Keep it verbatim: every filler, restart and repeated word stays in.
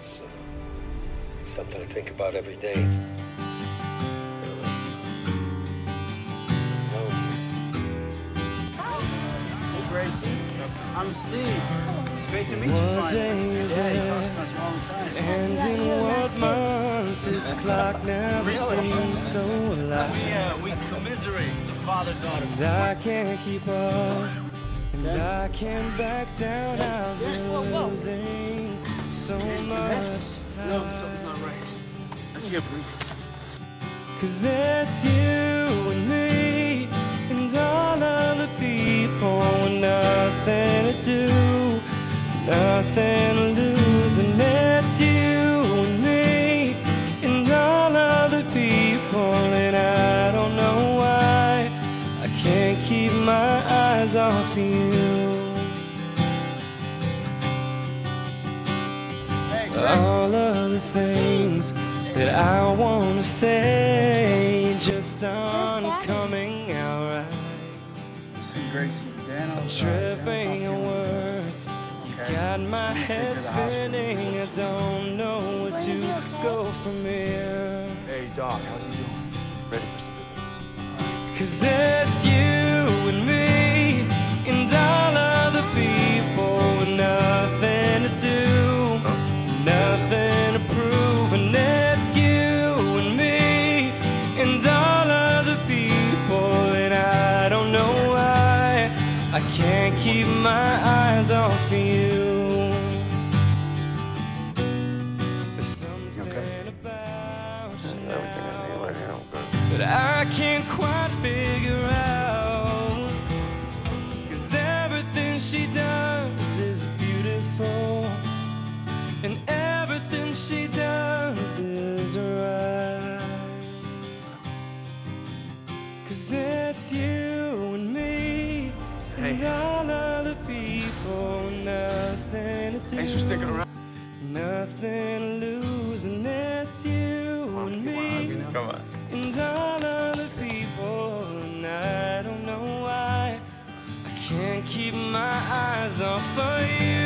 It's uh, something I think about every day. Hey, Gracie. I'm Steve. It's great to meet you finally. What day is yeah, it? he talks about you all the time. And in what month? This clock never Really? seems so alive. We, uh, we commiserate. It's a father-daughter. And I can't keep up, and I can't back down. I'm losing so much No, time. something's not right. I can't breathe. Cause it's you and me and all other people with nothing to do, nothing to lose. And it's you and me and all other people, and I don't know why I can't keep my eyes off you. Hey, Gracie. All of the things that I want to say just aren't coming out right. Listen, Gracie, Danno. I'm tripping on words. You got my head spinning. I don't know where to go from here. Hey, Doc, how's he doing? Ready for some business. Cause it's you and me and all other people with nothing to do, nothing to prove. And it's you and me and all other people, and I don't know why I can't keep my eyes off you. There's something about you now that I can't quite figure out. Cause everything she does is beautiful, and everything she does is right. Cause it's you and me and Hey. all other people, nothing to do, Thanks for sticking around. nothing to lose. And it's you and me Come on. and all other people, and I don't know why I can't keep my eyes off of you.